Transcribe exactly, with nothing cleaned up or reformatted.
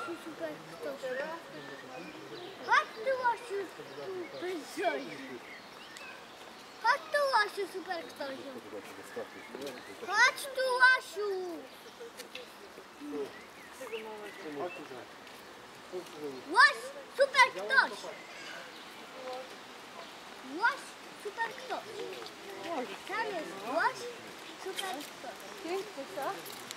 Łasiu, super ktoś. Chodź tu, Łasiu, super ktoś. Chodź tu, Łasiu, super ktoś. Chodź tu, Łasiu. Łaś, super ktoś. Łaś, super ktoś. Tam jest Łaś, super ktoś. Piękny, co?